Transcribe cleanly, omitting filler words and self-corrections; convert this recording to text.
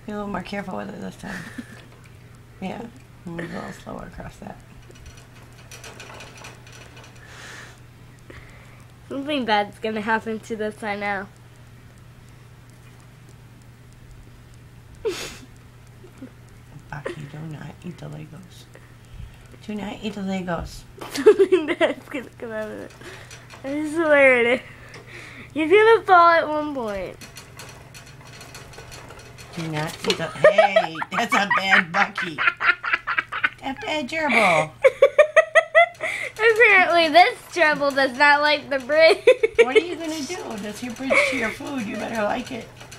Be a little more careful with it this time. Yeah, move a little slower across that. Something bad's gonna happen to this, I know. Bucky, do not eat the Legos. Do not eat the Legos. Something bad's gonna come out of it. I swear it is. You're gonna fall at one point. Do not eat the... Hey, that's a bad Bucky. That bad gerbil. Apparently this gerbil does not like the bridge. What are you going to do? That's your bridge to your food. You better like it.